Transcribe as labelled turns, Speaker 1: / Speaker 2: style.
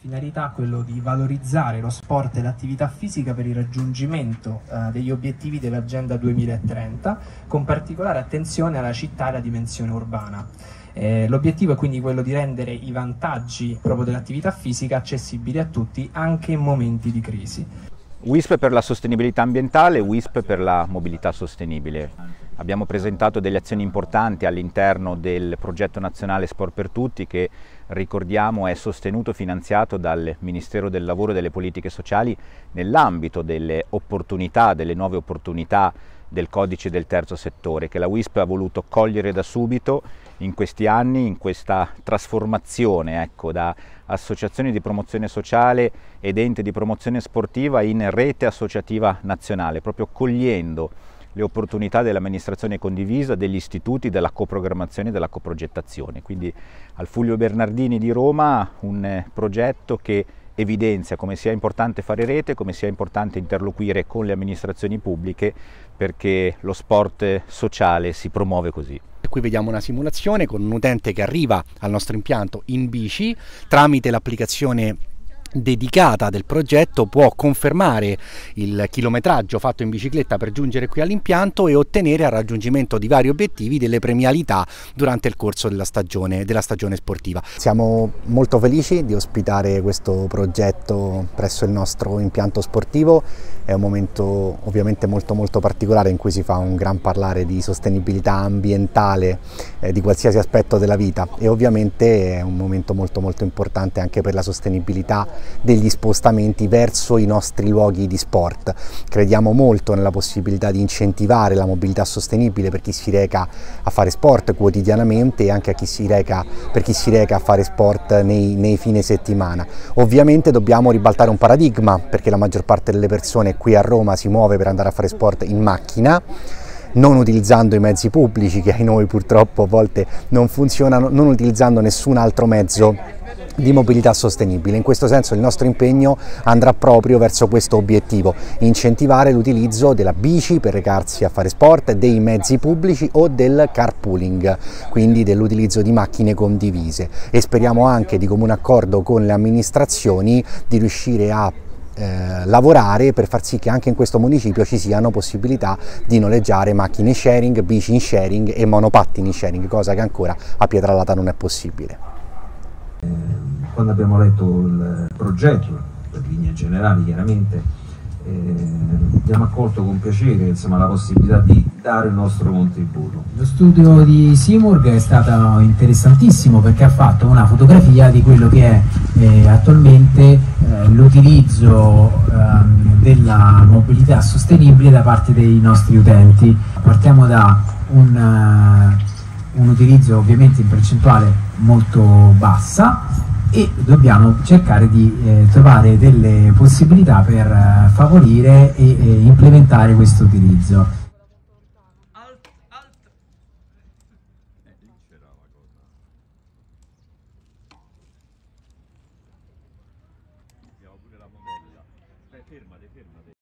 Speaker 1: finalità quello di valorizzare lo sport e l'attività fisica per il raggiungimento degli obiettivi dell'Agenda 2030, con particolare attenzione alla città e alla dimensione urbana. L'obiettivo è quindi quello di rendere i vantaggi proprio dell'attività fisica accessibili a tutti, anche in momenti di crisi.
Speaker 2: WISP per la sostenibilità ambientale, WISP per la mobilità sostenibile. Abbiamo presentato delle azioni importanti all'interno del progetto nazionale Sport per Tutti che, ricordiamo, è sostenuto e finanziato dal Ministero del Lavoro e delle Politiche Sociali nell'ambito delle opportunità, delle nuove opportunità del codice del terzo settore, che la WISP ha voluto cogliere da subito in questi anni, in questa trasformazione, ecco, da associazioni di promozione sociale ed ente di promozione sportiva in rete associativa nazionale, proprio cogliendo le opportunità dell'amministrazione condivisa, degli istituti, della coprogrammazione e della coprogettazione. Quindi al Fulvio Bernardini di Roma un progetto che evidenzia come sia importante fare rete, come sia importante interloquire con le amministrazioni pubbliche, perché lo sport sociale si promuove così.
Speaker 3: Qui vediamo una simulazione con un utente che arriva al nostro impianto in bici tramite l'applicazione dedicata del progetto, può confermare il chilometraggio fatto in bicicletta per giungere qui all'impianto e ottenere al raggiungimento di vari obiettivi delle premialità durante il corso della stagione sportiva. Siamo molto felici di ospitare questo progetto presso il nostro impianto sportivo. È un momento ovviamente molto particolare in cui si fa un gran parlare di sostenibilità ambientale di qualsiasi aspetto della vita, e ovviamente è un momento molto importante anche per la sostenibilità degli spostamenti verso i nostri luoghi di sport. Crediamo molto nella possibilità di incentivare la mobilità sostenibile per chi si reca a fare sport quotidianamente e anche per chi si reca a fare sport nei fine settimana. Ovviamente dobbiamo ribaltare un paradigma, perché la maggior parte delle persone qui a Roma si muove per andare a fare sport in macchina, non utilizzando i mezzi pubblici, che ai noi purtroppo a volte non funzionano, non utilizzando nessun altro mezzo di mobilità sostenibile. In questo senso il nostro impegno andrà proprio verso questo obiettivo: incentivare l'utilizzo della bici per recarsi a fare sport, dei mezzi pubblici o del carpooling, quindi dell'utilizzo di macchine condivise, e speriamo anche, di comune accordo con le amministrazioni, di riuscire a lavorare per far sì che anche in questo municipio ci siano possibilità di noleggiare macchine sharing, bici in sharing e monopattini in sharing, cosa che ancora a Pietralata non è possibile.
Speaker 4: Quando abbiamo letto il progetto, per linee generali chiaramente, abbiamo accolto con piacere, insomma, la possibilità di dare il nostro contributo.
Speaker 5: Lo studio di Simurg è stato interessantissimo perché ha fatto una fotografia di quello che è attualmente l'utilizzo della mobilità sostenibile da parte dei nostri utenti. Partiamo da un utilizzo ovviamente in percentuale molto bassa, e dobbiamo cercare di trovare delle possibilità per favorire e implementare questo utilizzo.
Speaker 2: Fermate.